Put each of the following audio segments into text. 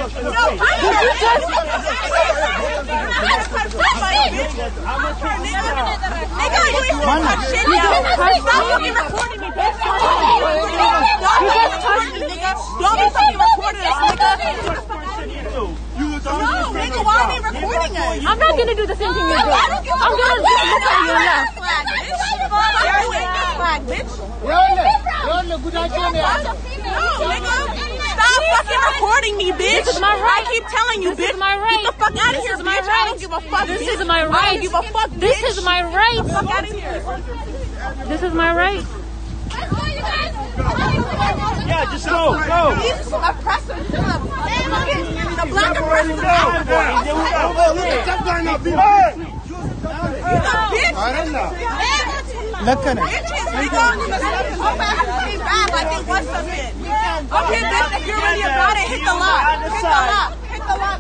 I'm not gonna do the same thing you do. I'm gonna just look at you and laugh. Stop fucking recording me, bitch. This is my right. I keep telling you, This bitch. is my right. Get the fuck out of here, This is my bitch. I right. don't give a fuck, This bitch. is my I right. don't give a fuck, bitch. This is my right. Get the fuck out of here. This is my right. Yeah, just go. These are oppressors. The black oppressors. Lakana. Like it was something. Okay, bitch, if you're really about it, hit the lock. Hit the lock. Hit the lock.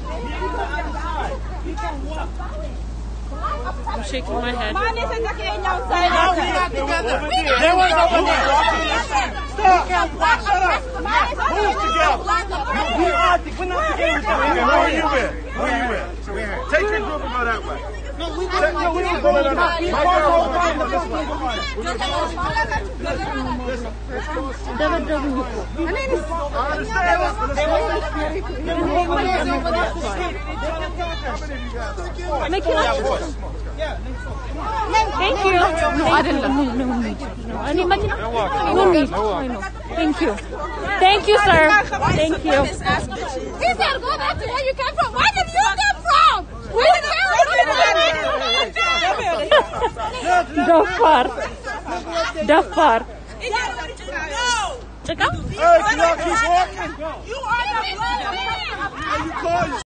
I'm shaking my head. They want to go there. Stop. Shut up. Who's together? We're not together with them. Where are you with? Take your group and go that way. No, we don't go that way. Thank you. No, I didn't. No. I need my. No need. Thank you. Thank you, sir. Thank you. He said, go back to where you came from. Where did you come from? Where did you Dafar. come from? Check out. Hey, can y'all keep walking?